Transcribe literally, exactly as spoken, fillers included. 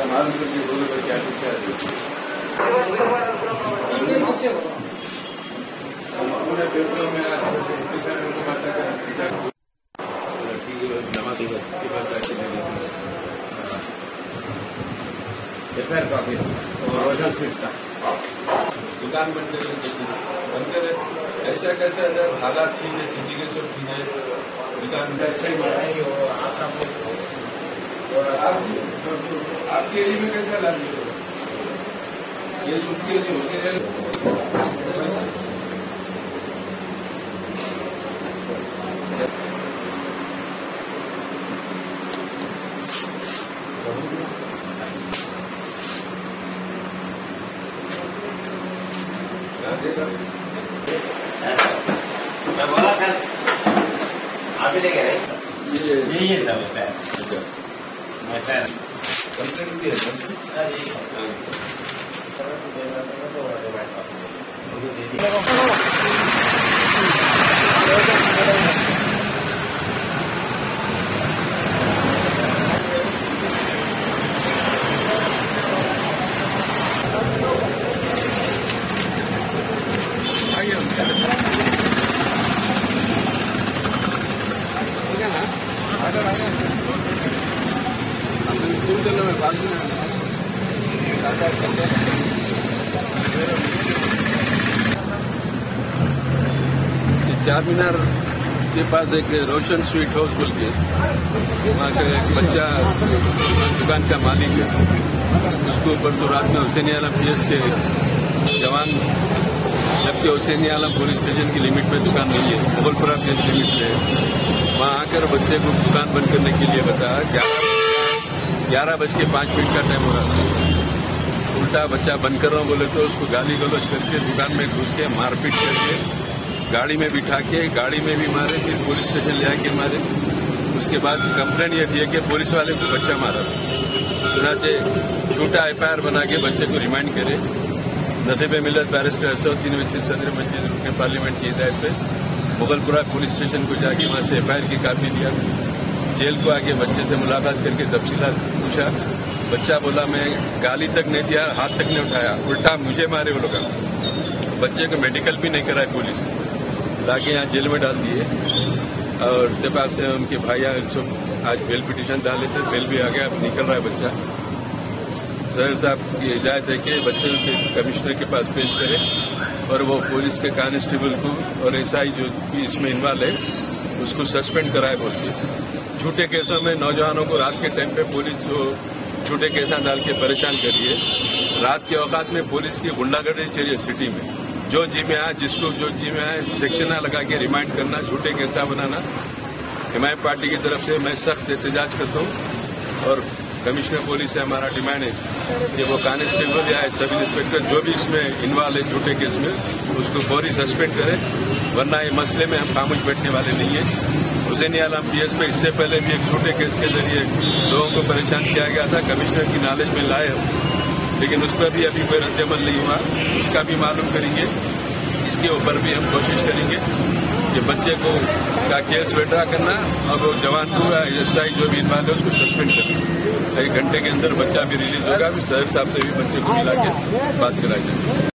मालूम करके बोलो तो क्या किस्सा है पूरे पेपरों में नमाज की बात एफ आई आर कॉपी और रोशन स्वीट्स का दुकान बंद कर बंद करे ऐसा कैसे अगर हालात ठीक है सिटी के सब ठीक है दुकान में अच्छा ही बढ़ा है और आप आपके एरिया में कैसा लाभ ये सुनती है उसके लिए मैं बोला था आप ही लेके रहे ये यही है सब पैर मैं पैर कंप्लेंट भी है चार मीनार के पास एक रोशन स्वीट हाउस बोल के वहाँ का एक बच्चा दुकान का मालिक है। उसके ऊपर तो रात में हुसैनी आलम पी एस के जवान, जबकि हुसैनी आलम पुलिस स्टेशन की लिमिट में दुकान नहीं है, मुगलपुरा पी एस लिमिट में है। वहाँ आकर बच्चे को दुकान बंद करने के लिए बताया। ग्यारह ग्यारह बज के पाँच मिनट का टाइम हो रहा था। उल्टा बच्चा बंद कर रहा हूँ बोले तो उसको गाली गलौज करके दुकान में घुस के मारपीट करके गाड़ी में बिठा के गाड़ी में भी मारे, फिर पुलिस स्टेशन ले आके मारे। उसके बाद कंप्लेंट ये थी कि पुलिस वाले को बच्चा मारा। चुनाचे छोटा एफ आई आर बना के बच्चे को रिमांड करे। नसीब मिलत बैरिस्टर असदुद्दीन वसीम सदर मस्जिद रुकन पार्लियामेंट की हिदायत पे मुगलपुरा पुलिस स्टेशन को जाके वहाँ से एफ आई आर की कापी दिया। जेल को आके बच्चे से मुलाकात करके तफसीलात पूछा। बच्चा बोला मैं गाली तक नहीं दिया, हाथ तक नहीं उठाया, उल्टा मुझे मारे वो लोग। बच्चे को मेडिकल भी नहीं कराए पुलिस, लाके यहाँ जेल में डाल दिए। और इत्तेफाक से उनके भाई सब आज बेल पिटीशन डाले थे, बेल भी आ गया, अब निकल रहा है बच्चा। सर साहब की हिदायत है कि बच्चे के कमिश्नर के पास पेश करें और वो पुलिस के कांस्टेबल को और एस आई जो भी इसमें इन्वॉल्व है उसको सस्पेंड कराए बोलते। झूठे केसों में नौजवानों को रात के टाइम पे पुलिस जो झूठे केसा डाल के परेशान करिए। रात के औकात में पुलिस की गुंडागर्दी चाहिए सिटी में। जो जी में आए जिसको जो जी में आए सेक्शन लगा के रिमाइंड करना, झूठे केसा बनाना। हिमायत पार्टी की तरफ से मैं सख्त एहतजाज करता हूँ और कमिश्नर पुलिस से हमारा डिमांड है कि वो कांस्टेबल या सब इंस्पेक्टर जो भी इसमें इन्वॉल्व है झूठे केस में उसको फौरी सस्पेंड करें, वरना ये मसले में हम खामोश बैठने वाले नहीं है। हुसैनी आलम पी एस पे इससे पहले भी एक झूठे केस के जरिए लोगों को परेशान किया गया था, कमिश्नर की नॉलेज में लाए हम, लेकिन उस पर भी अभी कोई रद्दअमल नहीं हुआ। उसका भी मालूम करेंगे, इसके ऊपर भी हम कोशिश करेंगे कि बच्चे को का केस विड्रा करना और वो जवान को एस आई जो भी इन्वॉल्व है उसको सस्पेंड करना। एक घंटे के अंदर बच्चा भी रिलीज होगा, फिर साहब साहब से भी बच्चे को मिला के बात कराई जाएगी।